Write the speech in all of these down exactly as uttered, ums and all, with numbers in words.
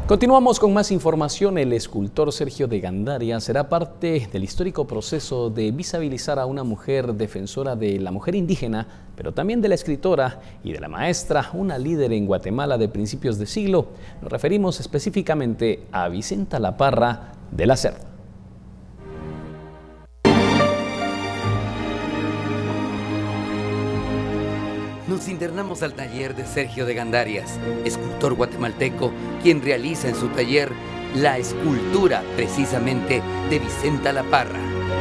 Continuamos con más información. El escultor Sergio de Gandaria será parte del histórico proceso de visibilizar a una mujer defensora de la mujer indígena, pero también de la escritora y de la maestra, una líder en Guatemala de principios de siglo. Nos referimos específicamente a Vicenta La Parra de la Cerda. Nos internamos al taller de Sergio de Gandarias, escultor guatemalteco, quien realiza en su taller la escultura precisamente de Vicenta La Parra.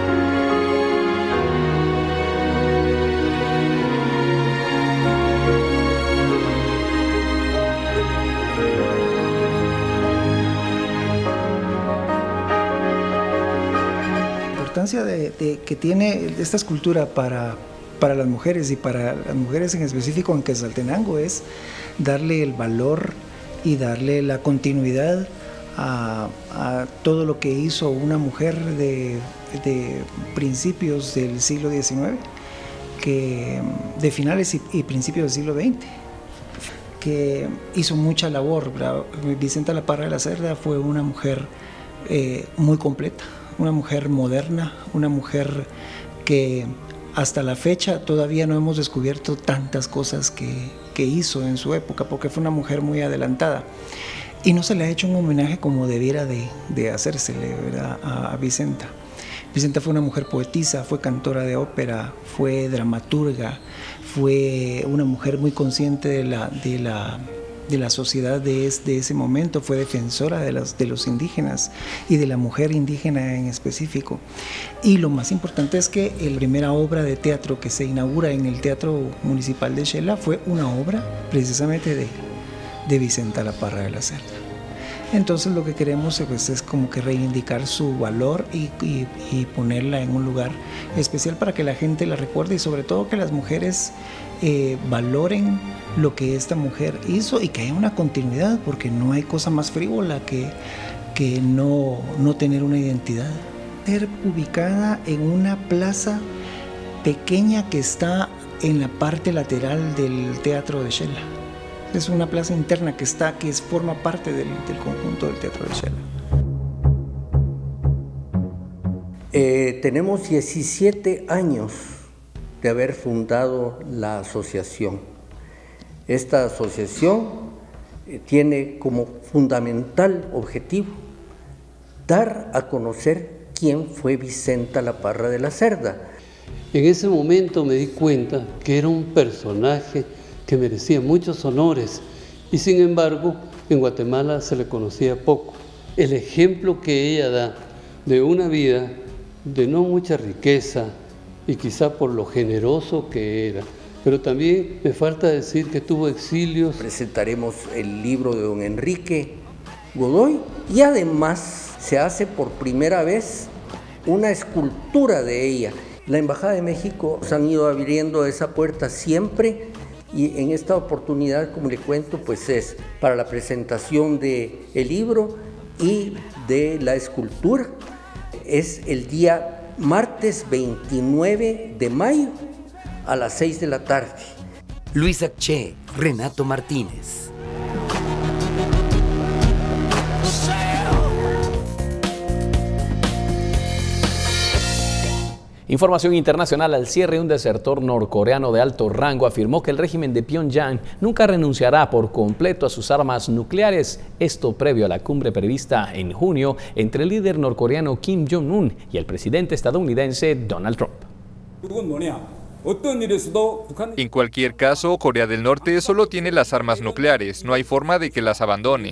La importancia de, de, que tiene esta escultura para para las mujeres y para las mujeres en específico en Quetzaltenango es darle el valor y darle la continuidad a, a todo lo que hizo una mujer de, de principios del siglo diecinueve, que, de finales y, y principios del siglo veinte, que hizo mucha labor. Vicenta La Parra de la Cerda fue una mujer eh, muy completa, una mujer moderna, una mujer que hasta la fecha todavía no hemos descubierto tantas cosas que, que hizo en su época, porque fue una mujer muy adelantada. Y no se le ha hecho un homenaje como debiera de, de hacérsele, ¿verdad?, a, a Vicenta. Vicenta fue una mujer poetisa, fue cantora de ópera, fue dramaturga, fue una mujer muy consciente de la, de la, de la sociedad de, es, de ese momento, fue defensora de, las, de los indígenas y de la mujer indígena en específico. Y lo más importante es que la primera obra de teatro que se inaugura en el Teatro Municipal de Xela fue una obra precisamente de, de Vicenta La Parra de la Cerda. Entonces lo que queremos pues, es como que reivindicar su valor y, y, y ponerla en un lugar especial para que la gente la recuerde y sobre todo que las mujeres eh, valoren lo que esta mujer hizo y que haya una continuidad, porque no hay cosa más frívola que, que no, no tener una identidad. Ser ubicada en una plaza pequeña que está en la parte lateral del Teatro de Xela. Es una plaza interna que está, que es, forma parte del, del conjunto del Teatro de Xela. Eh, tenemos diecisiete años de haber fundado la asociación. Esta asociación eh, tiene como fundamental objetivo dar a conocer quién fue Vicenta La Parra de la Cerda. En ese momento me di cuenta que era un personaje que merecía muchos honores y sin embargo en Guatemala se le conocía poco. El ejemplo que ella da de una vida de no mucha riqueza y quizá por lo generoso que era, pero también me falta decir que tuvo exilios. Presentaremos el libro de don Enrique Godoy y además se hace por primera vez una escultura de ella. La Embajada de México nos han ido abriendo esa puerta siempre y en esta oportunidad, como le cuento, pues es para la presentación del libro y de la escultura. Es el día martes veintinueve de mayo a las seis de la tarde. Luisa Che, Renato Martínez. Información internacional al cierre. Un desertor norcoreano de alto rango afirmó que el régimen de Pyongyang nunca renunciará por completo a sus armas nucleares. Esto previo a la cumbre prevista en junio entre el líder norcoreano Kim Jong-un y el presidente estadounidense Donald Trump. En cualquier caso, Corea del Norte solo tiene las armas nucleares, no hay forma de que las abandone.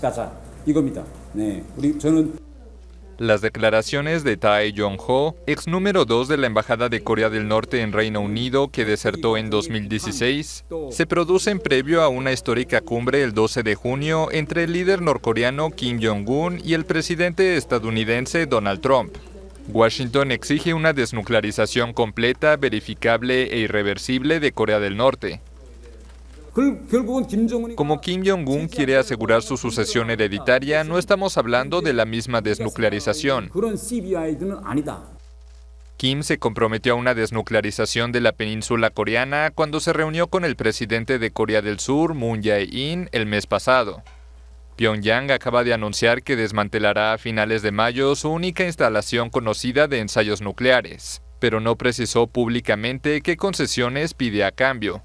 Las declaraciones de Tae Yong-ho, ex número dos de la Embajada de Corea del Norte en Reino Unido, que desertó en dos mil dieciséis, se producen previo a una histórica cumbre el doce de junio entre el líder norcoreano Kim Jong-un y el presidente estadounidense Donald Trump. Washington exige una desnuclearización completa, verificable e irreversible de Corea del Norte. Como Kim Jong-un quiere asegurar su sucesión hereditaria, no estamos hablando de la misma desnuclearización. Kim se comprometió a una desnuclearización de la península coreana cuando se reunió con el presidente de Corea del Sur, Moon Jae-in, el mes pasado. Pyongyang acaba de anunciar que desmantelará a finales de mayo su única instalación conocida de ensayos nucleares, pero no precisó públicamente qué concesiones pide a cambio.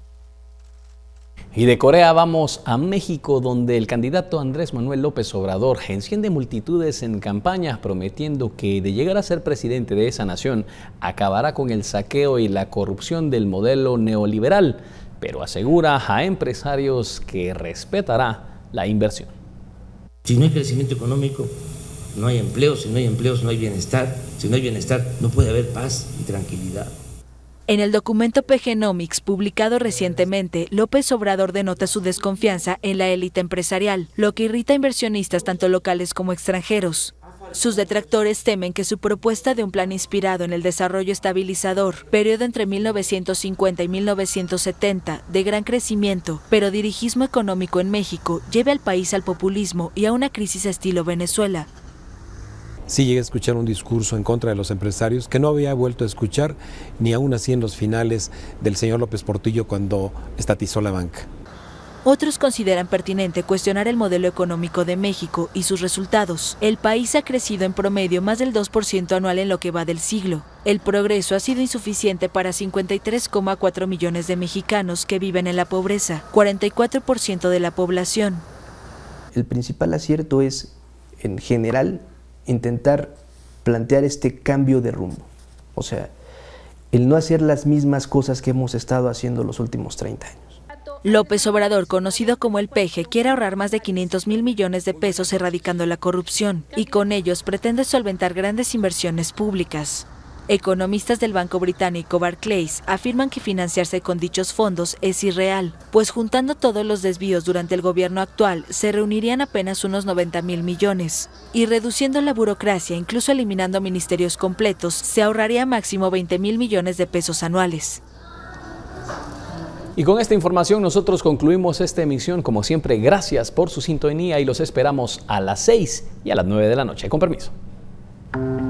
Y de Corea vamos a México, donde el candidato Andrés Manuel López Obrador enciende multitudes en campañas prometiendo que de llegar a ser presidente de esa nación acabará con el saqueo y la corrupción del modelo neoliberal, pero asegura a empresarios que respetará la inversión. Si no hay crecimiento económico, no hay empleo. Si no hay empleos, no hay bienestar. Si no hay bienestar, no puede haber paz y tranquilidad. En el documento PGenomics publicado recientemente, López Obrador denota su desconfianza en la élite empresarial, lo que irrita a inversionistas tanto locales como extranjeros. Sus detractores temen que su propuesta de un plan inspirado en el desarrollo estabilizador, periodo entre mil novecientos cincuenta y mil novecientos setenta, de gran crecimiento, pero dirigismo económico en México, lleve al país al populismo y a una crisis estilo Venezuela. Sí llegué a escuchar un discurso en contra de los empresarios que no había vuelto a escuchar ni aún así en los finales del señor López Portillo cuando estatizó la banca. Otros consideran pertinente cuestionar el modelo económico de México y sus resultados. El país ha crecido en promedio más del dos por ciento anual en lo que va del siglo. El progreso ha sido insuficiente para cincuenta y tres coma cuatro millones de mexicanos que viven en la pobreza, cuarenta y cuatro por ciento de la población. El principal acierto es, en general, intentar plantear este cambio de rumbo. O sea, el no hacer las mismas cosas que hemos estado haciendo los últimos treinta años. López Obrador, conocido como el Peje, quiere ahorrar más de quinientos mil millones de pesos erradicando la corrupción y con ellos pretende solventar grandes inversiones públicas. Economistas del banco británico Barclays afirman que financiarse con dichos fondos es irreal, pues juntando todos los desvíos durante el gobierno actual se reunirían apenas unos noventa mil millones. Y reduciendo la burocracia, incluso eliminando ministerios completos, se ahorraría máximo veinte mil millones de pesos anuales. Y con esta información nosotros concluimos esta emisión. Como siempre, gracias por su sintonía y los esperamos a las seis y a las nueve de la noche. Con permiso.